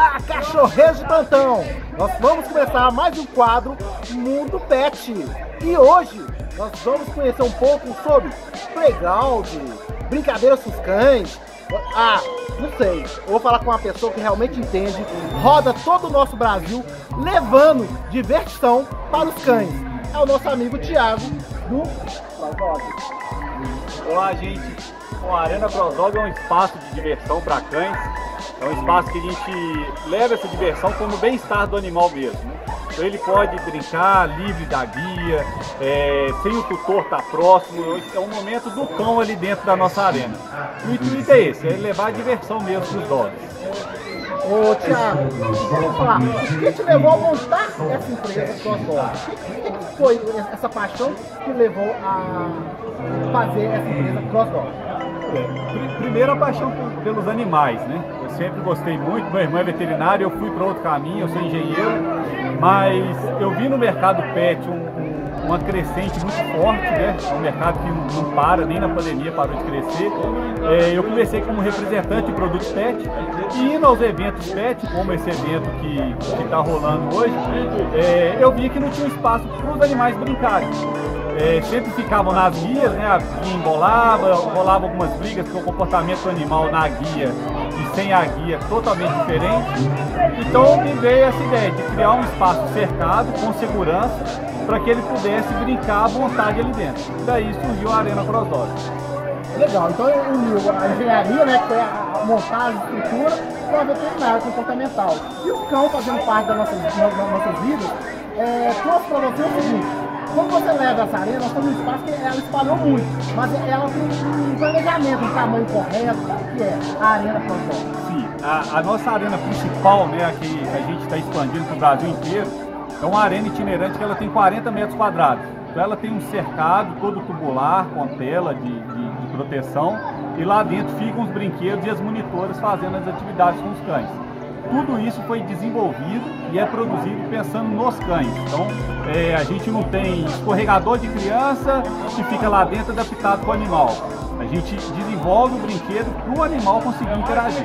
Olá, cachorreiros de plantão! Nós vamos começar mais um quadro Mundo Pet. E hoje nós vamos conhecer um pouco sobre playground, brincadeiras com os cães. Não sei, eu vou falar com uma pessoa que realmente entende, roda todo o nosso Brasil, levando diversão para os cães. É o nosso amigo Thiago, do CrossDog. Olá, gente! Bom, a Arena CrossDog é um espaço de diversão para cães. É um espaço que a gente leva essa diversão como bem-estar do animal mesmo. Então ele pode brincar livre da guia, sem o tutor estar próximo. É um momento do cão ali dentro da nossa arena. O intuito é esse, é levar a diversão mesmo para os dogs. Ô Thiago, vamos falar, o que te levou a montar essa empresa CrossDog? O que foi essa paixão que levou a fazer essa empresa CrossDog? Primeiro a paixão pelos animais, né? Eu sempre gostei muito, meu irmão é veterinário, eu fui para outro caminho, eu sou engenheiro, mas eu vi no mercado pet uma crescente muito forte, né? É um mercado que não para, nem na pandemia parou de crescer. Eu comecei como representante de produtos pet e indo aos eventos pet, como esse evento que está rolando hoje, eu vi que não tinha espaço para os animais brincarem. Sempre ficavam nas guias, né? A guia rolava algumas brigas, porque o comportamento do animal na guia e sem a guia é totalmente diferente. Então me veio essa ideia de criar um espaço cercado, com segurança, para que ele pudesse brincar à vontade ali dentro. Daí surgiu a Arena CrossDog. Legal, então uniu a engenharia, né, que foi a montagem, a estrutura, com a veterinária comportamental. E o cão fazendo parte das nossas vidas, trouxe para você o seguinte: quando você leva essa arena, nós temos um espaço que ela espalhou muito, mas ela tem um planejamento, um tamanho correto, que é a Arena CrossDog. Sim, a nossa arena principal, né, que a gente está expandindo para o Brasil inteiro, é uma arena itinerante que ela tem 40 metros quadrados. Então ela tem um cercado todo tubular, com tela de proteção, e lá dentro ficam os brinquedos e as monitoras fazendo as atividades com os cães. Tudo isso foi desenvolvido e é produzido pensando nos cães. Então, a gente não tem escorregador de criança que fica lá dentro adaptado com o animal. A gente desenvolve o brinquedo para o animal conseguir interagir.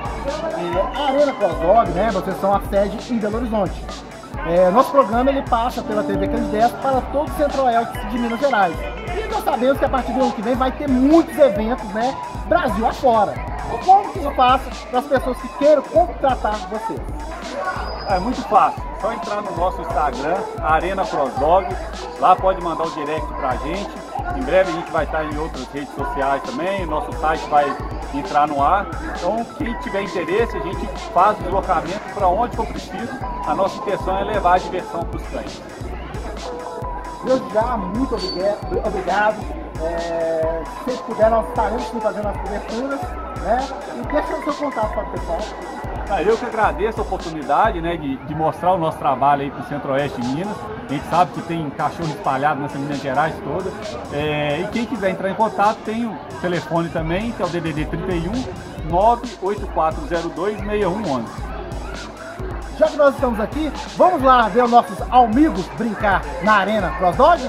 A Arena CrossDog, né, vocês são a sede em Belo Horizonte. Nosso programa ele passa pela TV Candidato para todo o Centro-Oeste de Minas Gerais. E nós sabemos que a partir do ano que vem vai ter muitos eventos, né, Brasil afora. Como que eu faço para as pessoas que queiram contratar vocês? É muito fácil, só entrar no nosso Instagram, Arena CrossDog, lá pode mandar o direct pra gente. Em breve a gente vai estar em outras redes sociais também, nosso site vai entrar no ar. Então quem tiver interesse, a gente faz o deslocamento para onde for preciso. A nossa intenção é levar a diversão para os cães. Desde já, muito obrigado. Se puder, nós estaremos fazendo as coberturas, né? E deixa o seu contato para o pessoal. Eu que agradeço a oportunidade, né, de mostrar o nosso trabalho aí para o Centro-Oeste de Minas. A gente sabe que tem cachorro espalhado nessa Minas Gerais toda. E quem quiser entrar em contato tem o telefone também, que é o DDD 31 98402 6111. Já que nós estamos aqui, vamos lá ver os nossos amigos brincar na Arena CrossDog?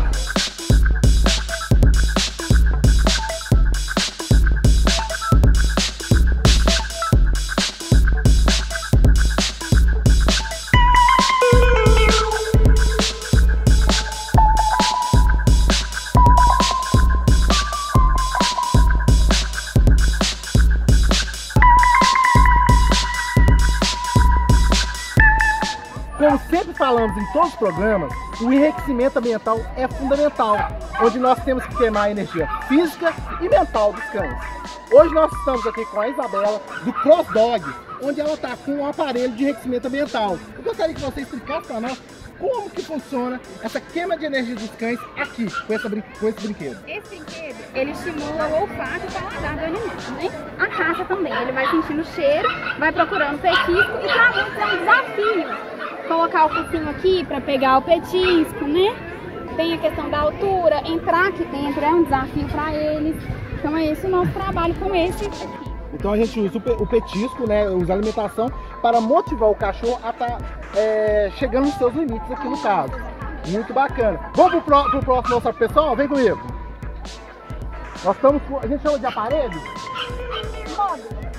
Como sempre falamos em todos os programas, o enriquecimento ambiental é fundamental, onde nós temos que queimar a energia física e mental dos cães. Hoje nós estamos aqui com a Isabela, do CrossDog, onde ela está com um aparelho de enriquecimento ambiental. Eu gostaria que você explicasse para nós como que funciona essa queima de energia dos cães aqui, com esse brinquedo. Esse brinquedo, ele estimula o olfato e o paladar do animal, né? A caça também, ele vai sentindo o cheiro, vai procurando petisco, e para muitos é um desafio colocar o focinho aqui para pegar o petisco, né? Tem a questão da altura, entrar aqui dentro é um desafio para eles. Então é esse o nosso trabalho com esse aqui. Então a gente usa o petisco, né? Usa a alimentação para motivar o cachorro a estar chegando nos seus limites aqui no caso. Muito bacana. Vamos pro próximo mostrar pro pessoal? Vem comigo. Nós estamos com, a gente chama de aparelho? Módulo.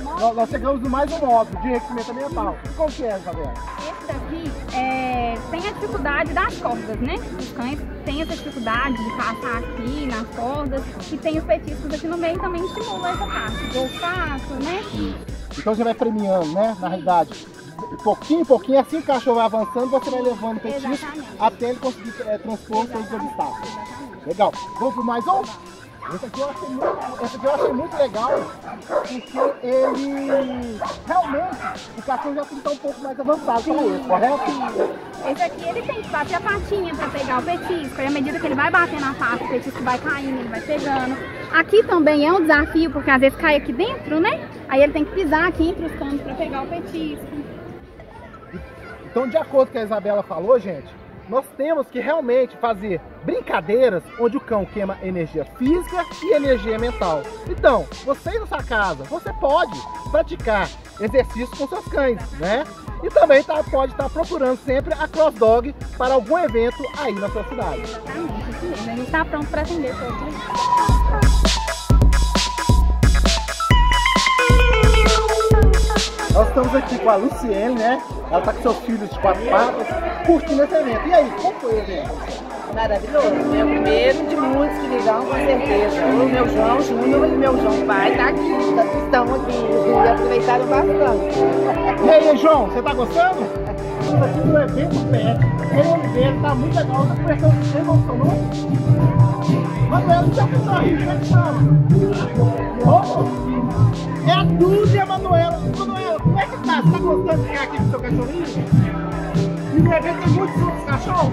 nós chegamos no mais um módulo de enriquecimento ambiental. Qual que é, Isabela? Esse daqui tem a dificuldade das cordas, né? Os cães têm essa dificuldade de passar aqui nas cordas, e tem os petiscos aqui no meio, também estimula essa parte do olfato, né? Então você vai premiando, né? Na realidade, pouquinho em pouquinho, assim que o cachorro vai avançando, você vai levando o petisco. Exatamente. Até ele conseguir transpor todos os obstáculos. Exatamente. Legal. Vamos para mais um? Esse aqui eu achei muito legal, porque ele realmente, o cachorro já está um pouco mais avançado para ele, correto? Esse aqui ele tem que bater a patinha para pegar o petisco, e à medida que ele vai bater na pata, o petisco vai caindo, ele vai pegando. Aqui também é um desafio, porque às vezes cai aqui dentro, né? Aí ele tem que pisar aqui entre os canos para pegar o petisco. Então, de acordo com o que a Isabela falou, gente, nós temos que realmente fazer brincadeiras onde o cão queima energia física e energia mental. Então, você na sua casa, você pode praticar exercícios com seus cães, né? E também pode estar procurando sempre a Cross Dog para algum evento aí na sua cidade. Exatamente, isso mesmo. A gente está pronto para atender todos. Nós estamos aqui com a Luciene, né? Ela está com seus filhos de 4 patas, curtindo esse evento. E aí, como foi o evento? Maravilhoso. Meu primeiro de muitos que virão, com certeza. O meu João Júnior e meu João pai estão aqui e aproveitaram bastante. E aí, João, você está gostando? Estamos aqui no evento PET. Ele Oliveira, está muito legal. Está conversando com você, emocionou? Manuela, deixa eu sorrir, como é que chama? É a Dulce e a Manuela. Manuela, como é que tá? Você tá gostando de ficar aqui com seu cachorrinho? E no evento tem muitos outros cachorros?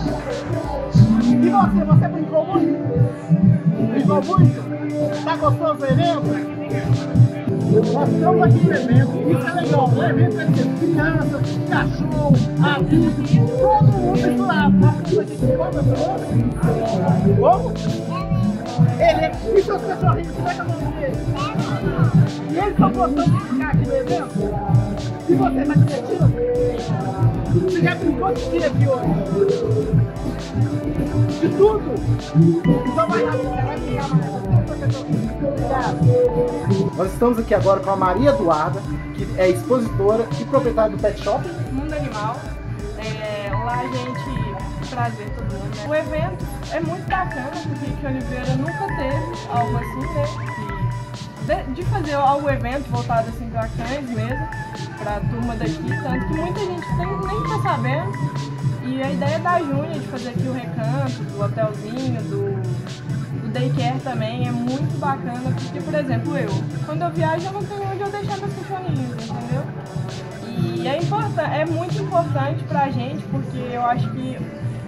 E você brincou muito? Brincou muito? Tá gostando do evento? Nós estamos aqui no evento, isso é legal. O evento vai ter crianças, cachorro, adultos, todo mundo misturado. Nós estamos aqui com como? Ele e seus cachorrinhos, como é que é o nome dele? E eles estão gostando de ficar aqui no evento? E você, tá divertido? Você já brincou de quê aqui hoje? De tudo? Então vai lá, vai brincar mais. Obrigado. Nós estamos aqui agora com a Maria Eduarda, que é expositora e proprietária do Pet Shop Mundo Animal. Lá a gente trazer todo mundo, né? O evento é muito bacana, porque que Oliveira nunca teve algo assim, né? De fazer algum evento voltado assim para cães mesmo, para a turma daqui, tanto que muita gente nem tá sabendo. E a ideia da Júnia de fazer aqui o recanto, do hotelzinho, do daycare também é muito bacana, porque, por exemplo, quando eu viajo, eu não tenho onde eu deixar meus cachorrinhos, entendeu? E é muito importante pra gente, porque eu acho que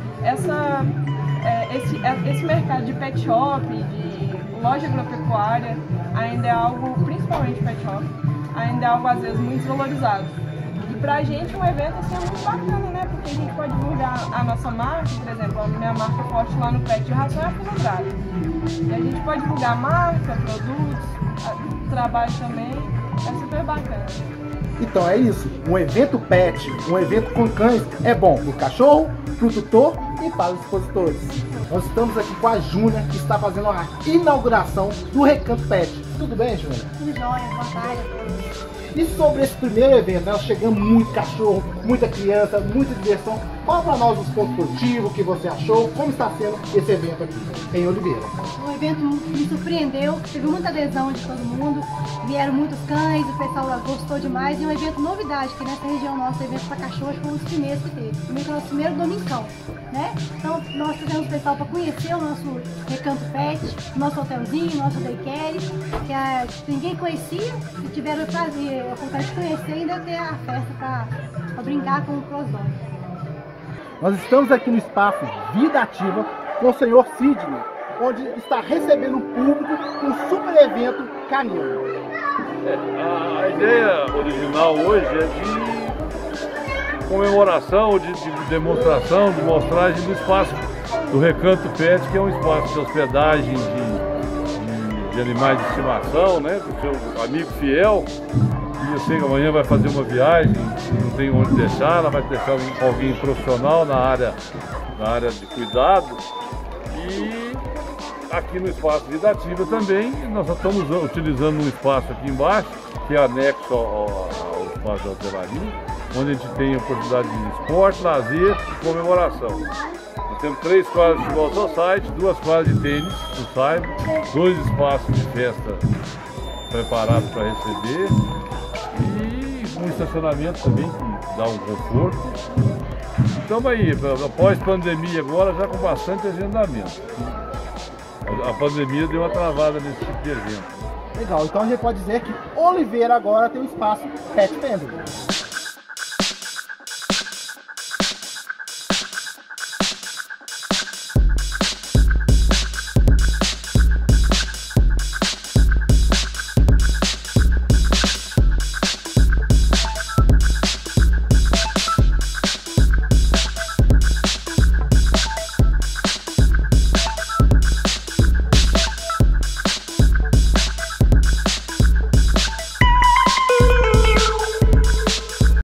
esse mercado de pet shop, de loja agropecuária, ainda é algo, principalmente pet shop, ainda é algo às vezes muito desvalorizado. E pra gente um evento assim é muito bacana, né? Porque a gente pode divulgar a nossa marca, por exemplo, a minha marca forte lá no Pet de Ração é a Filogrado. E a gente pode divulgar a marca, produtos, trabalho também, é super bacana. Então é isso, um evento pet, um evento com cães é bom para o cachorro, para o tutor e para os expositores. Nós estamos aqui com a Júnia, que está fazendo a inauguração do Recanto Pet. Tudo bem, Júnia? Tudo jóia, boa tarde. E sobre esse primeiro evento, nós chegamos muito cachorro, muita criança, muita diversão. Fala para nós os pontos positivos, o que você achou, como está sendo esse evento aqui em Oliveira. Um evento me surpreendeu, teve muita adesão de todo mundo, vieram muitos cães, o pessoal gostou demais. E um evento novidade, que nessa região nossa, evento para cachorros foi um dos primeiros que teve. Também foi o nosso primeiro domingão, né? Então nós fizemos o pessoal para conhecer o nosso Recanto Pet, o nosso hotelzinho, o nosso daycare, que ninguém conhecia, e tiveram a vontade de conhecer e ainda ter a festa para brincar com o Cross Dog. Nós estamos aqui no espaço Vida Ativa com o senhor Sidney, onde está recebendo o público um super evento canino. A ideia original hoje é de comemoração, de demonstração, de mostragem do espaço do Recanto Pet, que é um espaço de hospedagem de animais de estimação, né, do seu amigo fiel. E eu sei que amanhã vai fazer uma viagem, não tem onde deixar, ela vai deixar alguém profissional na área de cuidado. E aqui no espaço Vida Ativa também, nós estamos utilizando um espaço aqui embaixo, que é anexo ao espaço da hotelaria, onde a gente tem a oportunidade de esporte, lazer e comemoração. Nós temos 3 quadras de futebol society, 2 quadras de tênis, do Saiba, 2 espaços de festa preparados para receber e um estacionamento também que dá um conforto. Estamos aí, após pandemia agora, já com bastante agendamento. A pandemia deu uma travada nesse tipo de evento. Legal, então a gente pode dizer que Oliveira agora tem um espaço pet friendly.